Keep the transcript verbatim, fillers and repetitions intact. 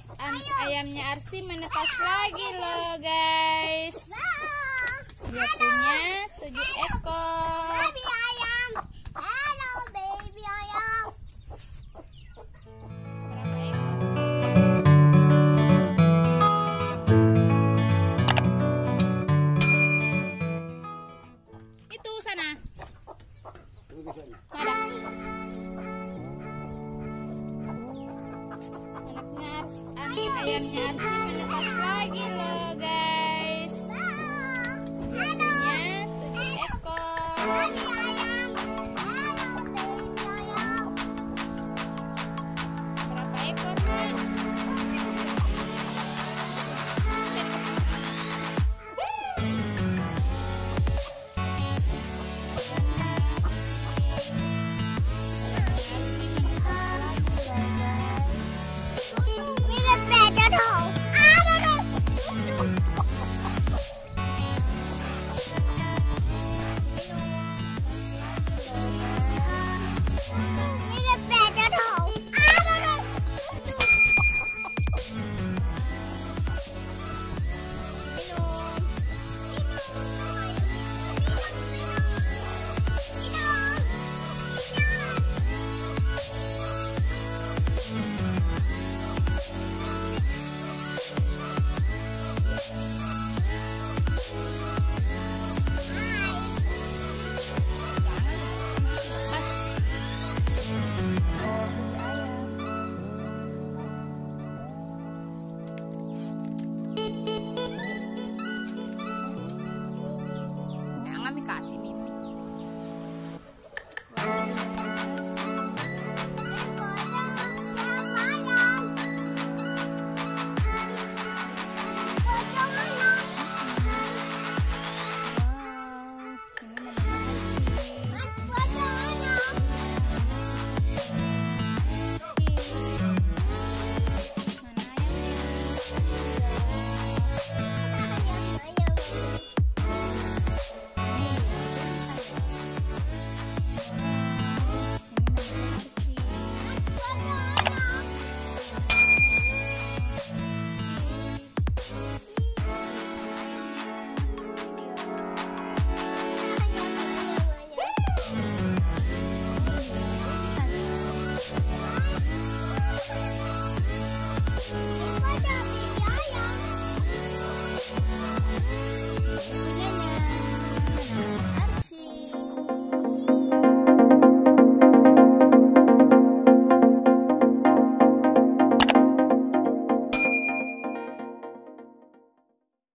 ayamnya Arsy menetas lagi loh guys. Dia punya tujuh ekor. Baby ayam. Hello baby ayam. Berapa ekor? Itu sana. Ada. Anaknya Ars, ayamnya Arsy menetas lagi loh guys. Dia punya tujuh ekor.